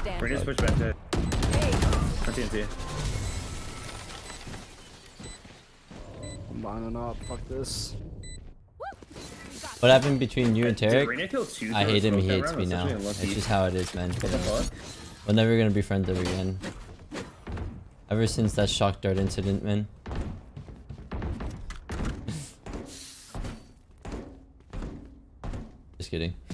We're standing. just push back to Hey, TNT. I'm lining up. Fuck this. What happened between you and Did Tarik? Reyna kill two I through a hate him, smoke he that hates round? me That's now. actually unlucky. It's just how it is, man. What the fuck? We're never gonna be friends ever again. Ever since that shock dart incident, man. Just kidding.